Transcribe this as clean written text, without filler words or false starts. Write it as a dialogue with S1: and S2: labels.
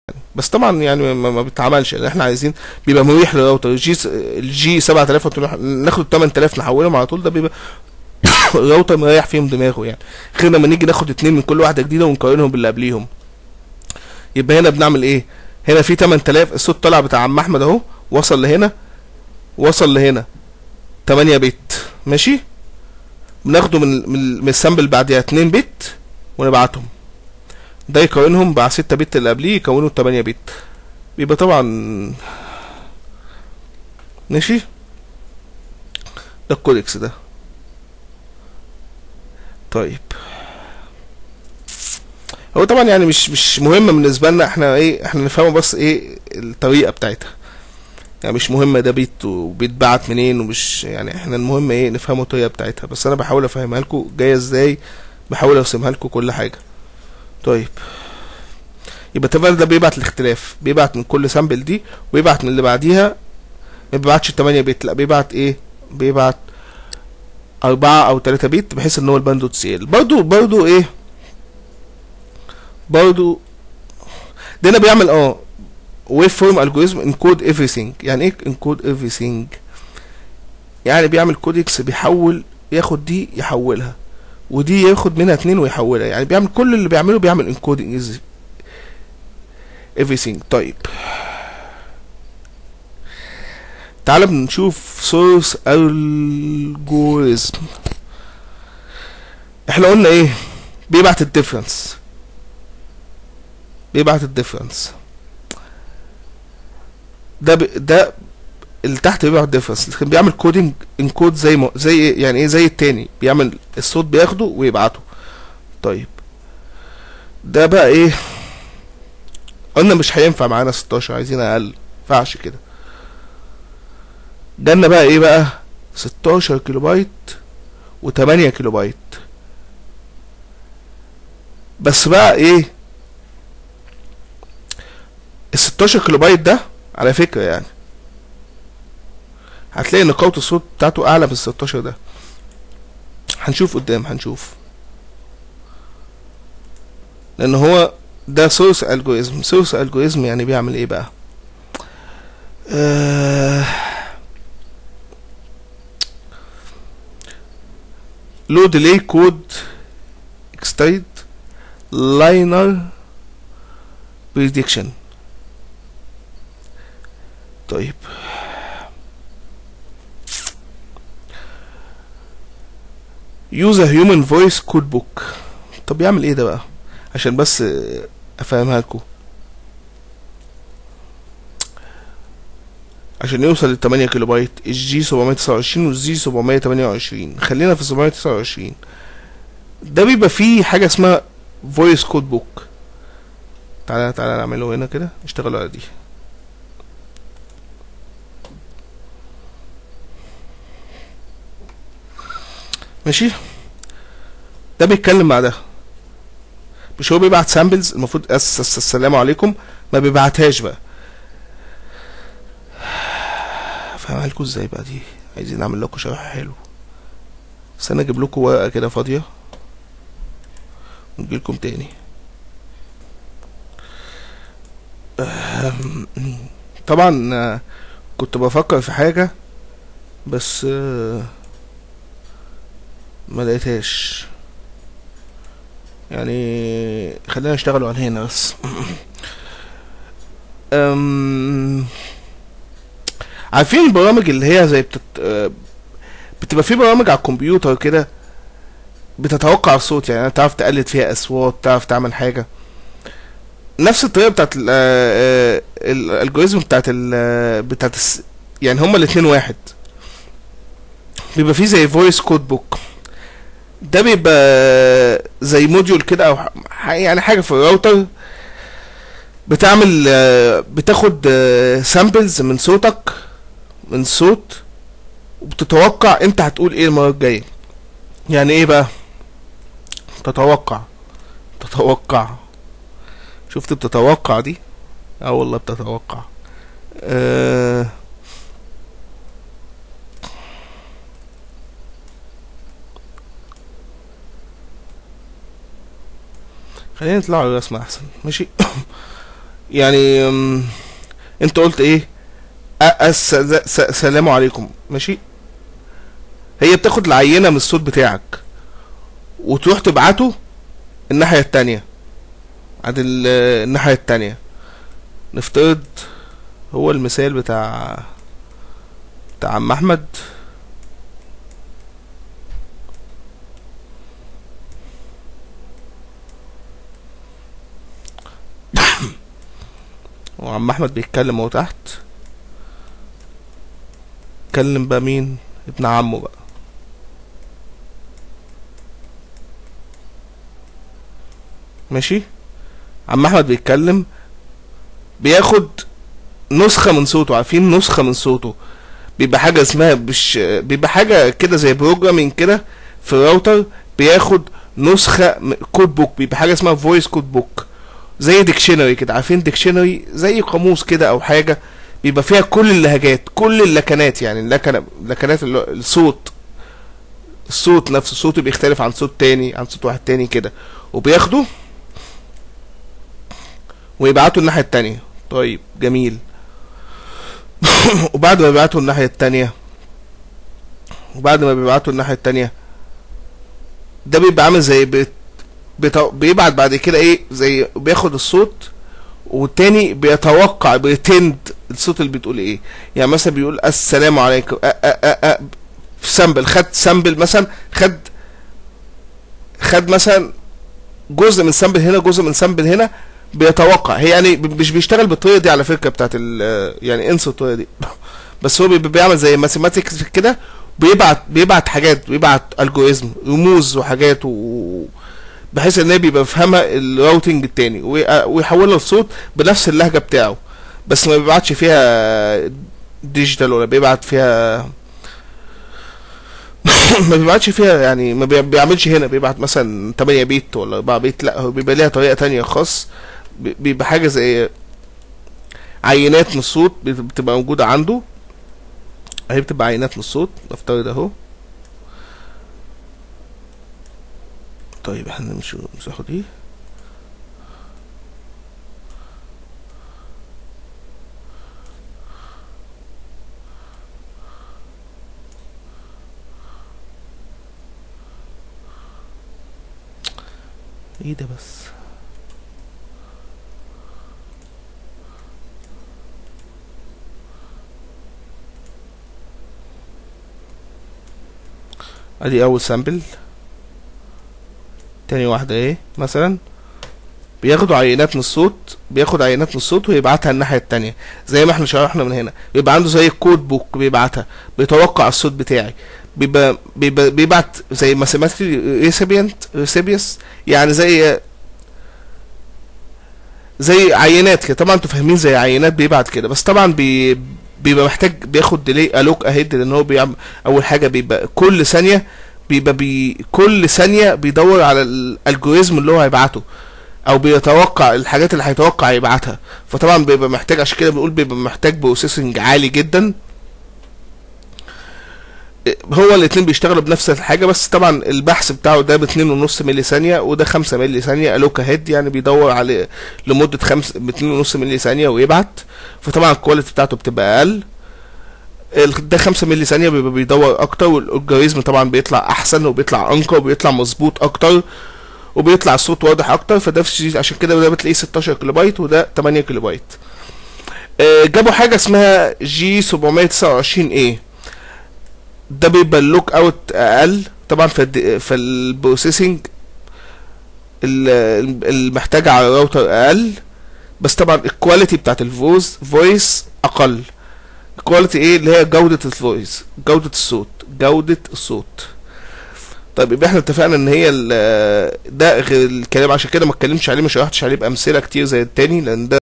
S1: بس طبعا يعني ما بيتعملش، لان احنا عايزين بيبقى مريح للراوتر. الجي 7000 ناخد 8000 نحولهم على طول، ده بيبقى الراوتر مريح فيهم دماغه يعني. غير لما نيجي ناخد اتنين من كل واحده جديده ونقارنهم باللي قبليهم. يبقى هنا بنعمل ايه؟ هنا في 8000، الصوت طلع بتاع عم احمد اهو، وصل لهنا، وصل لهنا 8 بت، ماشي. بناخده من السامبل بعديها 2 بت ونبعتهم، ده يقارنهم مع 6 بت اللي قبليه يكونوا 8 بت. بيبقى طبعا ماشي. ده الكودكس ده. طيب هو طبعا يعني مش مهم بالنسبه لنا احنا ايه، احنا نفهمه بس ايه الطريقه بتاعتها، يعني مش مهم ده بيت وبيتبعت منين، ومش يعني احنا المهم ايه نفهمه الطريقه بتاعتها. بس انا بحاول افهمها لكم جايه ازاي، بحاول ارسمها لكم كل حاجه. طيب يبقى تفضل ده بيبعت الاختلاف، بيبعت من كل سامبل دي ويبعت من اللي بعديها. ما بيبعتش 8 بت، لا بيبعت ايه، بيبعت 4 او 3 بت، بحيث ان هو الباندوت سيل برضو ايه، برضو ده انا بيعمل ويف فورم الجوريزم انكود everything. يعني ايه انكود everything؟ يعني بيعمل كودكس بيحول، ياخد دي يحولها، ودي ياخد منها 2 ويحولها، يعني بيعمل كل اللي بيعمله، بيعمل انكودنج everything. طيب تعال بنشوف سورس الجوريزم. احنا قلنا ايه، بيبعت الديفرنس، بيبعت الديفرنس ده اللي تحت بيبعت ديفرنس، لكن بيعمل كودنج انكود زي يعني ايه، زي التاني بيعمل الصوت بياخده ويبعته. طيب ده بقى ايه، قلنا مش هينفع معانا 16، عايزين اقل، مينفعش كده. جالنا بقى ايه بقى، 16 كيلو بايت و8 كيلو بايت. بس بقى ايه، ال 16 كيلو بايت ده على فكرة يعني هتلاقي ان قوة الصوت بتاعته اعلى من ال 16 ده، هنشوف قدام هنشوف. لان هو ده سورس الجوريزم. سورس الجوريزم يعني بيعمل ايه بقى، لو ديلي كود اكستايد لاينر بريدكشن. طيب use a human voice code book. طب يعمل ايه ده بقى، عشان بس افهمها لكم. عشان يوصل ل 8 كيلو بايت الجي 729 والجي 728، خلينا في 729. ده بيبقى فيه حاجه اسمها فويس كود بوك. تعالى نعمله هنا كده، نشتغلوا على دي. ماشي، ده بيتكلم مع ده، مش هو بيبعت سامبلز المفروض السلام عليكم، ما بيبعتهاش بقى. افهمها لكم ازاي بقى دي، عايزين نعمل لكم شرح حلو. بس انا اجيب لكم ورقه كده فاضيه ونجي لكم تاني. طبعا كنت بفكر في حاجه بس ما لقيتهاش، يعني خلينا نشتغلوا على هنا بس. عارفين البرامج اللي هي زي بتبقى في برامج على الكمبيوتر كده بتتوقع الصوت، يعني تعرف تقلد فيها اصوات، تعرف تعمل حاجه. نفس الطريقه بتاعت الالجوريزم بتاعت يعني هما الاتنين واحد. بيبقى فيه زي فويس كود بوك، ده بيبقى زي موديول كده او يعني حاجه في الراوتر، بتعمل بتاخد سامبلز من صوتك، من صوت، وبتتوقع انت هتقول ايه المره الجايه. يعني ايه بقى تتوقع شفت بتتوقع دي، والله بتتوقع. خلينا نطلع على الرسمه احسن، ماشي. يعني انت قلت ايه؟ السلام عليكم، ماشي. هي بتاخد العينة من الصوت بتاعك وتروح تبعته الناحية التانية، عند الناحية التانية. نفترض هو المثال بتاع عم احمد. وعم احمد بيتكلم اهو تحت. اتكلم بقى مين؟ ابن عمه بقى. ماشي. عم احمد بيتكلم، بياخد نسخة من صوته. عارفين نسخة من صوته؟ بيبقى حاجة اسمها بيبقى حاجة كده زي بروجرامينج كده في الراوتر، بياخد نسخة كود بوك. بيبقى حاجة اسمها فويس كود بوك، زي ديكشنري كده. عارفين ديكشنري؟ زي قاموس كده او حاجة، بيبقى فيها كل اللهجات، كل اللكنات. يعني لكنات الصوت نفسه، صوته بيختلف عن صوت تاني، عن صوت واحد تاني كده، وبياخده ويبعته الناحية التانية. طيب جميل. وبعد ما بيبعته الناحية التانية ده بيبقى عامل زي بيبعت بعد كده ايه، زي بياخد الصوت والتاني بيتوقع، بيتند الصوت اللي بتقول ايه. يعني مثلا بيقول السلام عليكم، في سامبل، خد سامبل مثلا، خد مثلا جزء من سامبل هنا، جزء من سامبل هنا، بيتوقع. هي يعني مش بيشتغل بالطريقه دي على فكره بتاعت يعني انسى الطريقه دي. بس هو بيعمل زي ماثيماتكس كده، بيبعت حاجات، بيبعت الجوريزم، رموز وحاجات، بحيث ان هي بيبقى بيفهمها الراوتنج التاني، ويحولها لصوت بنفس اللهجه بتاعه. بس ما بيبعتش فيها ديجيتال، ولا بيبعت فيها ما بيبعتش فيها، يعني ما بيعملش هنا بيبعت مثلا 8 بيت ولا 4 بيت. لا، هو بيبقى ليها طريقه تانية خاص. بيبقى حاجه زي عينات من الصوت بتبقى موجوده عنده. اهي بتبقى عينات من الصوت، نفترض اهو. طيب احنا نمشي المساحه دي. ايه ده بس؟ ادي اول سامبل. تاني واحدة ايه مثلا، بياخدوا عينات من الصوت، ويبعتها الناحية التانية زي ما احنا شرحنا من هنا. بيبقى عنده زي كود بوك بيبعتها، بيتوقع الصوت بتاعي، بيبعت زي ماثيماتيكال ريسيبينت، يعني زي عينات كده. طبعا انتوا فاهمين زي عينات بيبعت كده، بس طبعا بيبقى محتاج بياخد ديلي الوك اهيد، لان هو بيعمل اول حاجه بيبقى كل ثانيه كل ثانيه بيدور على الالجوريزم اللي هو هيبعته، او بيتوقع الحاجات اللي هيتوقع يبعتها. فطبعا بيبقى محتاج، عشان كده بنقول بيبقى محتاج بروسيسنج عالي جدا. هو الاتنين بيشتغلوا بنفس الحاجة، بس طبعا البحث بتاعه ده ب2.5 ملي ثانية، وده 5 ملي ثانية الوكا هيد، يعني بيدور عليه لمدة 2.5 ملي ثانية ويبعت. فطبعا الكواليتي بتاعته بتبقى اقل. ده 5 ملي ثانية بيبقى بيدور اكتر، والالجوريزم طبعا بيطلع احسن، وبيطلع انقى، وبيطلع مظبوط اكتر، وبيطلع الصوت واضح اكتر. فده عشان كده ده بتلاقيه 16 كيلو بايت، وده 8 كيلو بايت. جابوا حاجة اسمها G729A. ده بيبقى اللوك اوت اقل طبعا في البروسيسنج المحتاجة على الراوتر اقل، بس طبعا الكواليتي بتاعت فويس اقل. الكواليتي ايه؟ اللي هي جودة الفويس، جودة الصوت. طيب يبقى احنا اتفقنا ان هي ده غير الكلام، عشان كده ما اتكلمش عليه، ما شرحتش عليه بامثله كتير زي التاني، لان ده